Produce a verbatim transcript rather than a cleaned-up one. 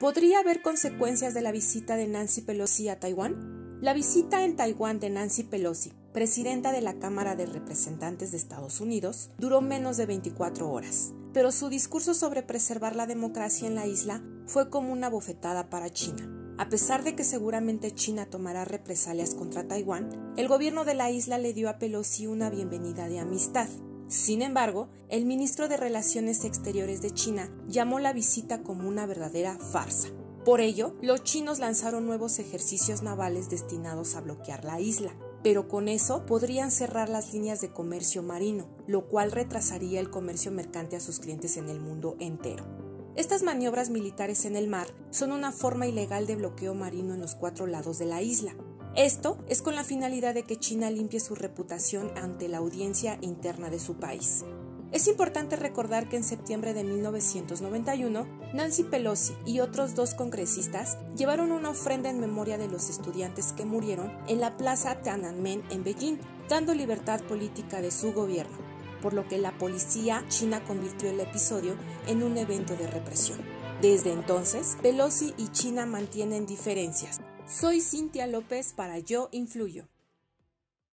¿Podría haber consecuencias de la visita de Nancy Pelosi a Taiwán? La visita en Taiwán de Nancy Pelosi, presidenta de la Cámara de Representantes de Estados Unidos, duró menos de veinticuatro horas, pero su discurso sobre preservar la democracia en la isla fue como una bofetada para China. A pesar de que seguramente China tomará represalias contra Taiwán, el gobierno de la isla le dio a Pelosi una bienvenida de amistad. Sin embargo, el ministro de Relaciones Exteriores de China llamó la visita como una verdadera farsa. Por ello, los chinos lanzaron nuevos ejercicios navales destinados a bloquear la isla, pero con eso podrían cerrar las líneas de comercio marino, lo cual retrasaría el comercio mercante a sus clientes en el mundo entero. Estas maniobras militares en el mar son una forma ilegal de bloqueo marino en los cuatro lados de la isla. Esto es con la finalidad de que China limpie su reputación ante la audiencia interna de su país. Es importante recordar que en septiembre de mil novecientos noventa y uno, Nancy Pelosi y otros dos congresistas llevaron una ofrenda en memoria de los estudiantes que murieron en la plaza Tiananmen en Beijing, dando libertad política de su gobierno, por lo que la policía china convirtió el episodio en un evento de represión. Desde entonces, Pelosi y China mantienen diferencias. Soy Cintia López para Yo Influyo.